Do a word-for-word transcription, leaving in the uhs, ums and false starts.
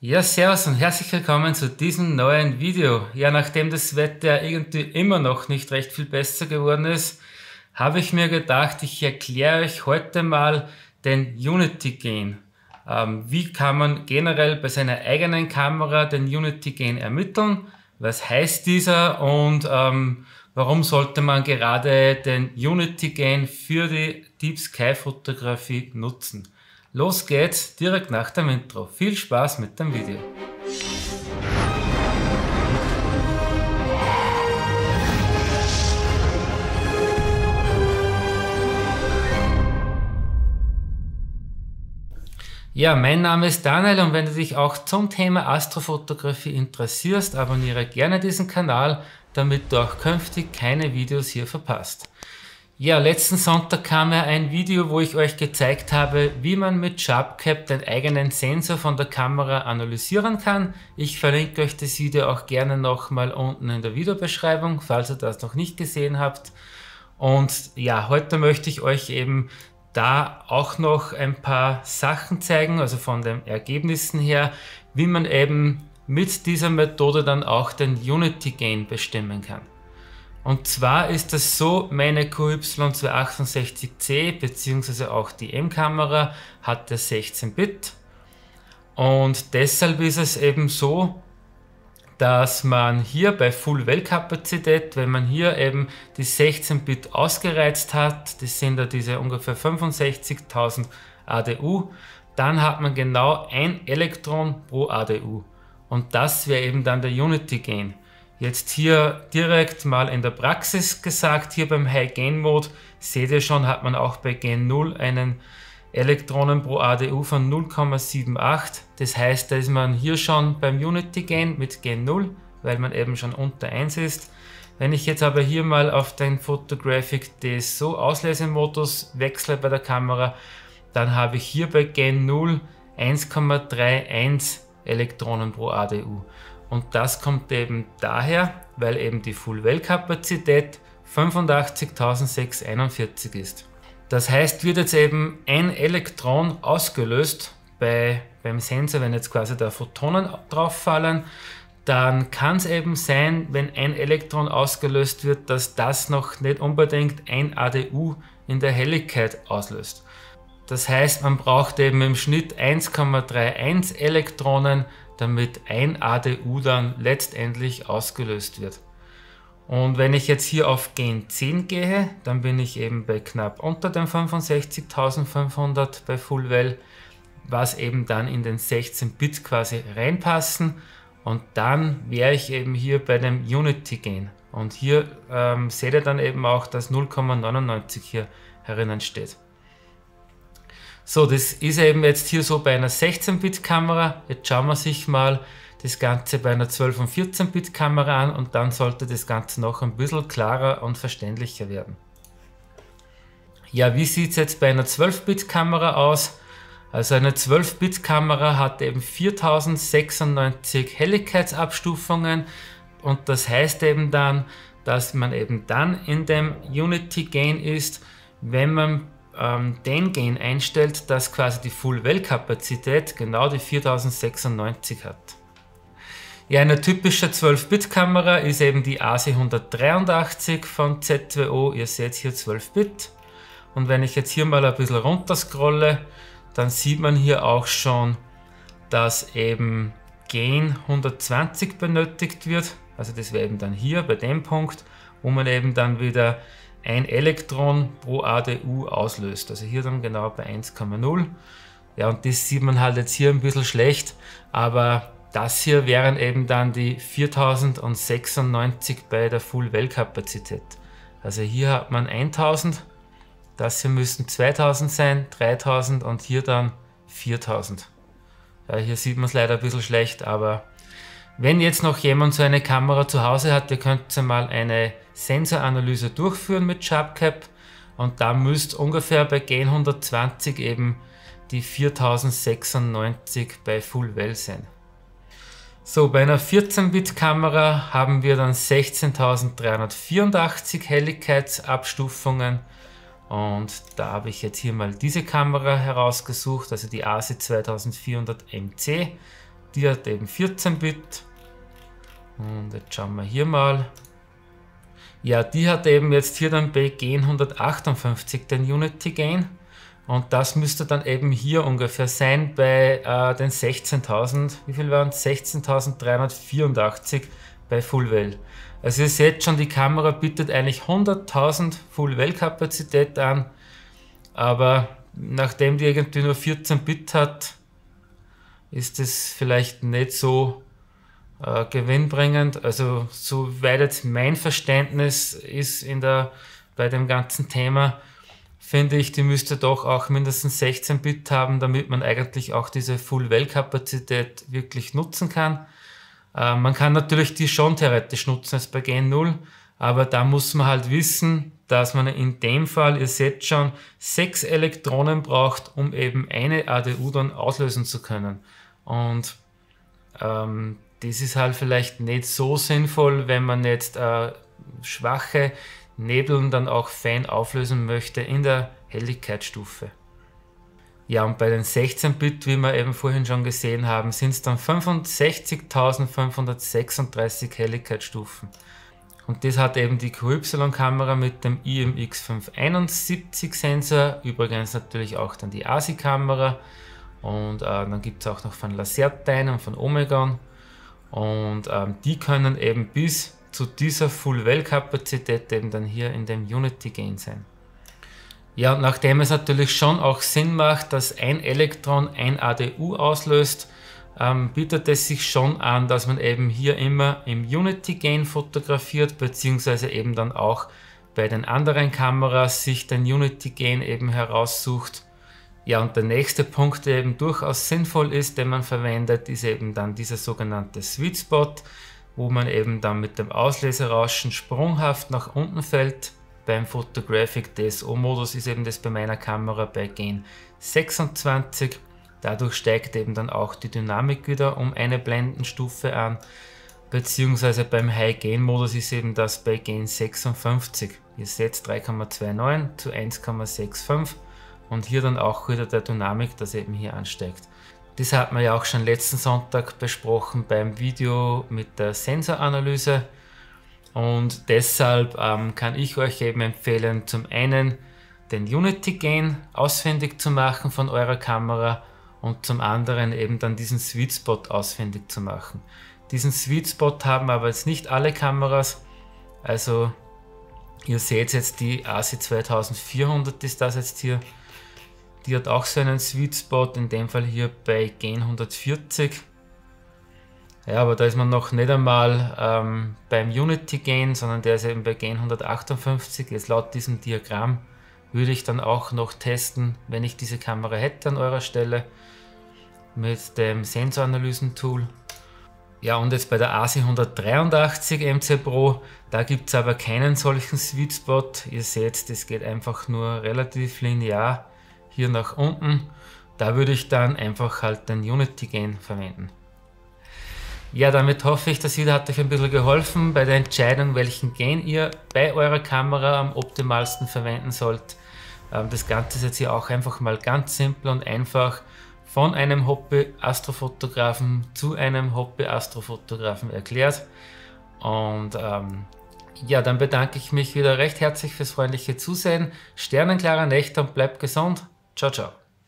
Ja, servus und herzlich willkommen zu diesem neuen Video. Ja, nachdem das Wetter irgendwie immer noch nicht recht viel besser geworden ist, habe ich mir gedacht, ich erkläre euch heute mal den Unity Gain. Ähm, wie kann man generell bei seiner eigenen Kamera den Unity Gain ermitteln? Was heißt dieser und ähm, warum sollte man gerade den Unity Gain für die Deep Sky Fotografie nutzen? Los geht's direkt nach dem Intro. Viel Spaß mit dem Video. Ja, mein Name ist Daniel und wenn du dich auch zum Thema Astrofotografie interessierst, abonniere gerne diesen Kanal, damit du auch künftig keine Videos hier verpasst. Ja, letzten Sonntag kam ja ein Video, wo ich euch gezeigt habe, wie man mit SharpCap den eigenen Sensor von der Kamera analysieren kann. Ich verlinke euch das Video auch gerne nochmal unten in der Videobeschreibung, falls ihr das noch nicht gesehen habt. Und ja, heute möchte ich euch eben da auch noch ein paar Sachen zeigen, also von den Ergebnissen her, wie man eben mit dieser Methode dann auch den Unity Gain bestimmen kann. Und zwar ist das so, meine Q Y zwei achtundsechzig C bzw. auch die M-Kamera hat ja sechzehn Bit und deshalb ist es eben so, dass man hier bei Full-Well-Kapazität, wenn man hier eben die sechzehn Bit ausgereizt hat, das sind ja diese ungefähr fünfundsechzigtausend A D U, dann hat man genau ein Elektron pro A D U und das wäre eben dann der Unity Gain. Jetzt hier direkt mal in der Praxis gesagt, hier beim High Gain Mode, seht ihr schon, hat man auch bei Gain null einen Elektronen pro A D U von null Komma achtundsiebzig. Das heißt, da ist man hier schon beim Unity Gain mit Gain null, weil man eben schon unter eins ist. Wenn ich jetzt aber hier mal auf den Photographic D S O Auslesemodus wechsle bei der Kamera, dann habe ich hier bei Gain null eins Komma einunddreißig Elektronen pro A D U. Und das kommt eben daher, weil eben die Full-Well-Kapazität fünfundachtzigtausendsechshunderteinundvierzig ist. Das heißt, wird jetzt eben ein Elektron ausgelöst bei, beim Sensor, wenn jetzt quasi da Photonen drauf fallen, dann kann es eben sein, wenn ein Elektron ausgelöst wird, dass das noch nicht unbedingt ein A D U in der Helligkeit auslöst. Das heißt, man braucht eben im Schnitt eins Komma einunddreißig Elektronen, damit ein A D U dann letztendlich ausgelöst wird. Und wenn ich jetzt hier auf Gain zehn gehe, dann bin ich eben bei knapp unter den fünfundsechzigtausendfünfhundert bei Full Well, was eben dann in den sechzehn Bit quasi reinpassen und dann wäre ich eben hier bei dem Unity Gain. Und hier ähm, seht ihr dann eben auch, dass null Komma neunundneunzig hier herinnen steht. So, das ist eben jetzt hier so bei einer sechzehn Bit Kamera. Jetzt schauen wir sich mal das Ganze bei einer zwölf und vierzehn Bit Kamera an und dann sollte das Ganze noch ein bisschen klarer und verständlicher werden. Ja, wie sieht es jetzt bei einer zwölf Bit Kamera aus? Also eine zwölf Bit Kamera hat eben viertausendsechsundneunzig Helligkeitsabstufungen und das heißt eben dann, dass man eben dann in dem Unity Gain ist, wenn man den Gain einstellt, dass quasi die Full-Well-Kapazität genau die viertausendsechsundneunzig hat. Ja, eine typische zwölf Bit Kamera ist eben die A C hundertdreiundachtzig von Z zwei O. Ihr seht hier zwölf Bit. Und wenn ich jetzt hier mal ein bisschen runter scrolle, dann sieht man hier auch schon, dass eben Gain hundertzwanzig benötigt wird. Also das wäre eben dann hier bei dem Punkt, wo man eben dann wieder ein Elektron pro A D U auslöst. Also hier dann genau bei eins Komma null. Ja, und das sieht man halt jetzt hier ein bisschen schlecht, aber das hier wären eben dann die viertausendsechsundneunzig bei der Full-Well-Kapazität. Also hier hat man eintausend, das hier müssten zweitausend sein, dreitausend und hier dann viertausend. Ja, hier sieht man es leider ein bisschen schlecht, aber wenn jetzt noch jemand so eine Kamera zu Hause hat, ihr könnt mal eine Sensoranalyse durchführen mit SharpCap und da müsst ungefähr bei Gain hundertzwanzig eben die viertausendsechsundneunzig bei Full Well sein. So, bei einer vierzehn Bit Kamera haben wir dann sechzehntausenddreihundertvierundachtzig Helligkeitsabstufungen und da habe ich jetzt hier mal diese Kamera herausgesucht, also die A C zweitausendvierhundert M C. Die hat eben vierzehn Bit. Und jetzt schauen wir hier mal. Ja, die hat eben jetzt hier dann bei Gain hundertachtundfünfzig den Unity Gain. Und das müsste dann eben hier ungefähr sein bei äh, den sechzehntausend, wie viel waren es? sechzehntausenddreihundertvierundachtzig bei Full Well. Also ihr seht schon, die Kamera bietet eigentlich hunderttausend Full Well Kapazität an, aber nachdem die irgendwie nur vierzehn Bit hat, ist es vielleicht nicht so äh, gewinnbringend. Also soweit jetzt mein Verständnis ist in der, bei dem ganzen Thema, finde ich, die müsste doch auch mindestens sechzehn Bit haben, damit man eigentlich auch diese Full-Well-Kapazität wirklich nutzen kann. Äh, man kann natürlich die schon theoretisch nutzen als bei Gain null, aber da muss man halt wissen, dass man in dem Fall, ihr seht schon, sechs Elektronen braucht, um eben eine A D U dann auslösen zu können. Und ähm, das ist halt vielleicht nicht so sinnvoll, wenn man jetzt äh, schwache Nebeln dann auch fein auflösen möchte in der Helligkeitsstufe. Ja, und bei den sechzehn Bit, wie wir eben vorhin schon gesehen haben, sind es dann fünfundsechzigtausendfünfhundertsechsunddreißig Helligkeitsstufen. Und das hat eben die Q Y-Kamera mit dem I M X fünfhunderteinundsiebzig Sensor, übrigens natürlich auch dann die A S I-Kamera, und äh, dann gibt es auch noch von Lasertine und von Omegon, und äh, die können eben bis zu dieser Full-Well-Kapazität eben dann hier in dem Unity Gain sein. Ja, und nachdem es natürlich schon auch Sinn macht, dass ein Elektron ein A D U auslöst, ähm, bietet es sich schon an, dass man eben hier immer im Unity Gain fotografiert, beziehungsweise eben dann auch bei den anderen Kameras sich den Unity Gain eben heraussucht. Ja, und der nächste Punkt, der eben durchaus sinnvoll ist, den man verwendet, ist eben dann dieser sogenannte Sweet Spot, wo man eben dann mit dem Auslöserrauschen sprunghaft nach unten fällt. Beim Photographic D S O-Modus ist eben das bei meiner Kamera bei Gain sechsundzwanzig. Dadurch steigt eben dann auch die Dynamik wieder um eine Blendenstufe an, beziehungsweise beim High-Gain-Modus ist eben das bei Gain sechsundfünfzig. Ihr seht drei Komma neunundzwanzig zu eins Komma fünfundsechzig und hier dann auch wieder der Dynamik, das eben hier ansteigt. Das hat man ja auch schon letzten Sonntag besprochen beim Video mit der Sensoranalyse, und deshalb ähm, kann ich euch eben empfehlen, zum einen den Unity Gain ausfindig zu machen von eurer Kamera und zum anderen eben dann diesen Sweet Spot ausfindig zu machen. Diesen Sweet Spot haben aber jetzt nicht alle Kameras, also ihr seht jetzt die A S I zweitausendvierhundert ist das jetzt hier. Die hat auch so einen Sweet Spot, in dem Fall hier bei Gain hundertvierzig. Ja, aber da ist man noch nicht einmal ähm, beim Unity Gain, sondern der ist eben bei Gain hundertachtundfünfzig. Jetzt laut diesem Diagramm würde ich dann auch noch testen, wenn ich diese Kamera hätte an eurer Stelle, mit dem Sensoranalysen-Tool. Ja, und jetzt bei der A S I hundertdreiundachtzig M C Pro, da gibt es aber keinen solchen Sweet Spot. Ihr seht, das geht einfach nur relativ linear hier nach unten. Da würde ich dann einfach halt den Unity Gain verwenden. Ja, damit hoffe ich, das Video hat euch ein bisschen geholfen bei der Entscheidung, welchen Gain ihr bei eurer Kamera am optimalsten verwenden sollt. Das Ganze ist jetzt hier auch einfach mal ganz simpel und einfach von einem Hobby-Astrofotografen zu einem Hobby-Astrofotografen erklärt. Und ähm, ja, dann bedanke ich mich wieder recht herzlich fürs freundliche Zusehen. Sternenklare Nächte und bleibt gesund. Ciao, ciao.